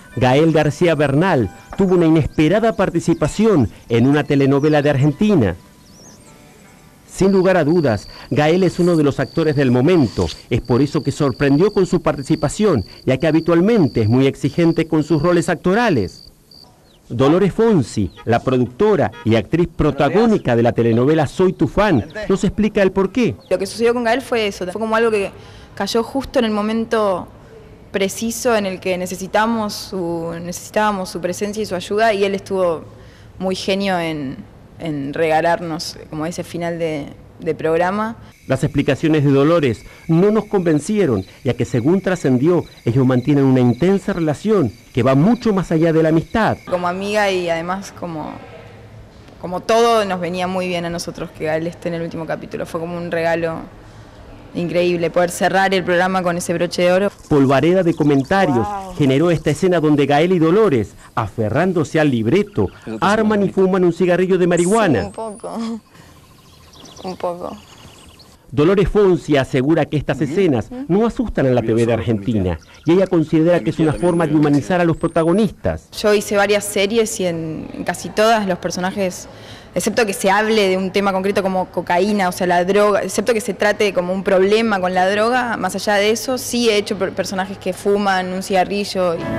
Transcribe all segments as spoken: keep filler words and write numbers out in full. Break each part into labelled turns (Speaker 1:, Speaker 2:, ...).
Speaker 1: Gael García Bernal tuvo una inesperada participación en una telenovela de Argentina. Sin lugar a dudas, Gael es uno de los actores del momento. Es por eso que sorprendió con su participación, ya que habitualmente es muy exigente con sus roles actorales. Dolores Fonsi, la productora y actriz protagónica de la telenovela Soy tu fan, nos explica el porqué.
Speaker 2: Lo que sucedió con Gael fue eso, fue como algo que cayó justo en el momento preciso en el que necesitamos su, necesitábamos su presencia y su ayuda, y él estuvo muy genio en, en regalarnos como ese final de, de programa.
Speaker 1: Las explicaciones de Dolores no nos convencieron, ya que según trascendió, ellos mantienen una intensa relación que va mucho más allá de la amistad.
Speaker 2: Como amiga y además como, como todo nos venía muy bien a nosotros que Gael esté en el último capítulo. Fue como un regalo increíble poder cerrar el programa con ese broche de oro.
Speaker 1: Polvareda de comentarios wow. generó esta escena donde Gael y Dolores, aferrándose al libreto, arman y fuman un cigarrillo de marihuana.
Speaker 2: Sí, un poco, un poco.
Speaker 1: Dolores Fonsi asegura que estas escenas no asustan a la T V de Argentina y ella considera que es una forma de humanizar a los protagonistas.
Speaker 2: Yo hice varias series y en, en casi todas los personajes, excepto que se hable de un tema concreto como cocaína, o sea, la droga, excepto que se trate como un problema con la droga, más allá de eso, sí he hecho personajes que fuman un cigarrillo. Y...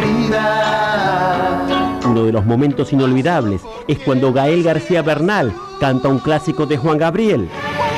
Speaker 1: Uno de los momentos inolvidables es cuando Gael García Bernal canta un clásico de Juan Gabriel.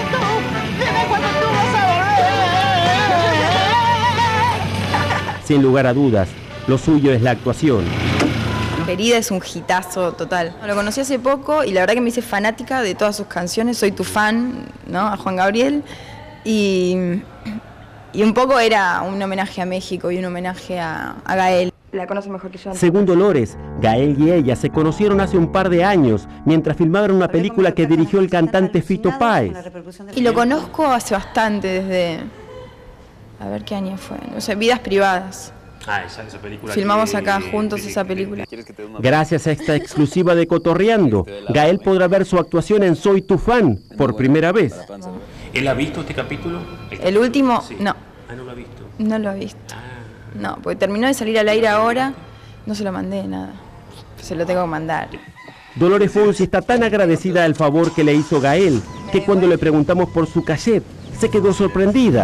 Speaker 1: Sin lugar a dudas, lo suyo es la actuación.
Speaker 2: Herida es un hitazo total. Lo conocí hace poco y la verdad que me hice fanática de todas sus canciones. Soy tu fan, ¿no? A Juan Gabriel. Y, y un poco era un homenaje a México y un homenaje a, a Gael. La conoce mejor que yo.
Speaker 1: Según Dolores, Gael y ella se conocieron hace un par de años mientras filmaban una película que dirigió el cantante Fito Páez.
Speaker 2: Y lo conozco hace bastante, desde... A ver qué año fue, no sé, Vidas Privadas.
Speaker 3: Ah, esa, esa película.
Speaker 2: Filmamos
Speaker 3: que,
Speaker 2: acá juntos
Speaker 3: que,
Speaker 2: esa
Speaker 3: que,
Speaker 2: película.
Speaker 3: Que, que
Speaker 1: Gracias a esta exclusiva de Cotorreando, Gael podrá ver su actuación en Soy tu fan por primera vez.
Speaker 3: ¿Él ha visto este capítulo?
Speaker 2: El, el último, sí. No.
Speaker 3: Ah, no lo ha visto.
Speaker 2: No lo ha visto.
Speaker 3: Ah.
Speaker 2: No, porque terminó de salir al aire ahora, no se lo mandé, nada. Se lo tengo que mandar.
Speaker 1: Dolores Fonsi está tan agradecida del favor que le hizo Gael, que cuando le preguntamos por su cachet, se quedó sorprendida.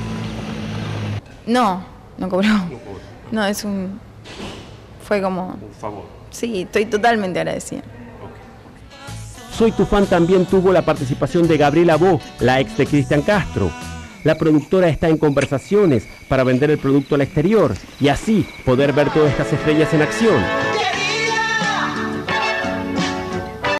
Speaker 2: No, no cobró. No, es un... Fue como...
Speaker 3: Un favor.
Speaker 2: Sí, estoy totalmente agradecida.
Speaker 1: Okay. Soy tu fan también tuvo la participación de Gabriela Bo, la ex de Cristian Castro. La productora está en conversaciones para vender el producto al exterior y así poder ver todas estas estrellas en acción.